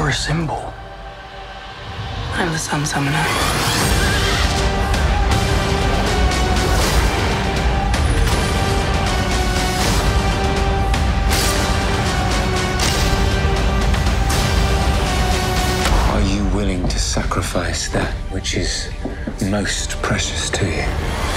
You're a symbol. I'm the Sun Summoner. Are you willing to sacrifice that which is most precious to you?